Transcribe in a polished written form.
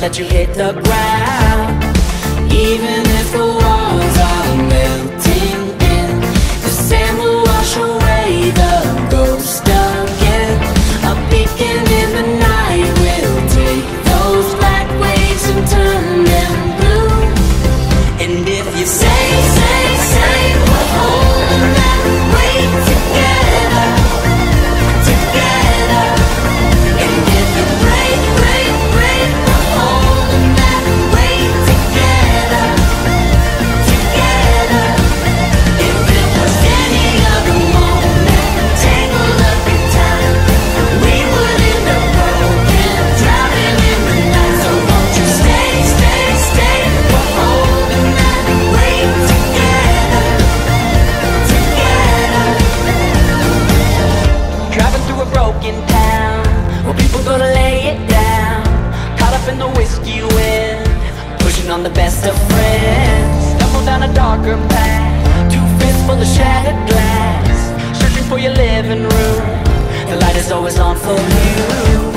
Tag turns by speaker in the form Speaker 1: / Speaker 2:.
Speaker 1: let you hit the ground. Even if the walls are melting in, the sand will wash away the ghost again. A beacon in the night will take those black waves and turn them blue. And if you say we're holding that weight together, together. And if you break, we're holding that weight together, together. If it was any other moment, tangled up in time, we would end up broken, drowning in the night. So won't you stay, we're holding that weight together, together. Driving through a broken town, where people go to lay it down, caught up in the whiskey wind, pushing on the best of friends. Stumble down a darker path, 2 fists full of shattered glass, searching for your living room. The light is always on for you.